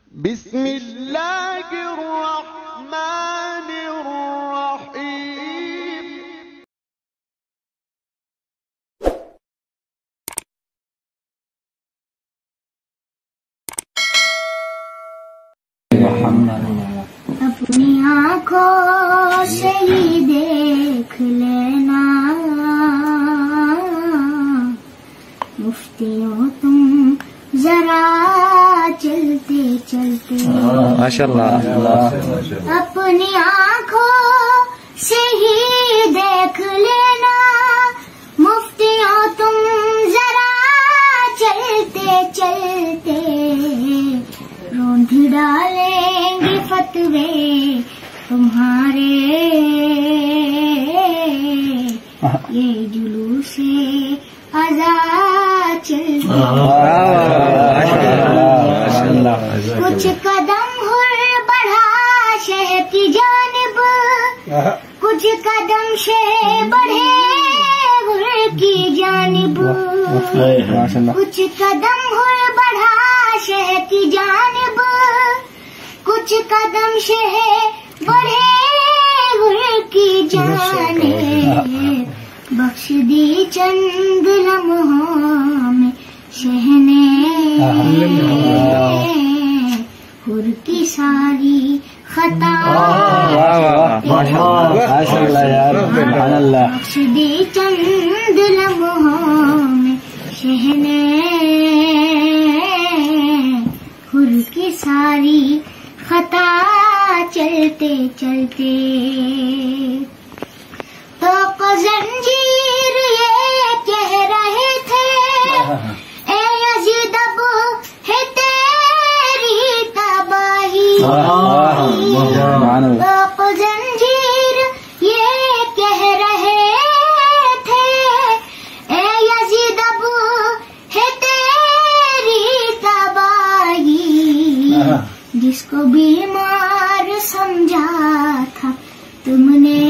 बिस्मिल्लाहिर्रहमानिर्रहीम। अपनी आँखों से ही देख लेना मुफ्तियों तुम जरा चलते चलते। माशाअल्लाह। अपनी आँखों से ही देख लेना मुफ्तियों तुम जरा चलते चलते। रोंद डालेंगे फतवे तुम्हारे ये जुलूसे आज़ाद चलते। कुछ कदम हुर बढ़ा शहर की जानिब कुछ कदम से बढ़े हुर की जानिब। कुछ कदम हुर बढ़ा शहर की जानिब कुछ कदम से बढ़े हुर की जानिब। बख्श दी चंद लम्हों में शहने हुर की सारी खता। बख्श दी चंद लम्हों में शहने हुर की सारी खता चलते चलते। तो जंजीर ये कह रहे थे ए यज़ीद अब है तेरी तबाही। तो जंजीर ये कह रहे थे ए यज़ीद अब है तेरी तबाही। जिसको बीमार समझा था तुमने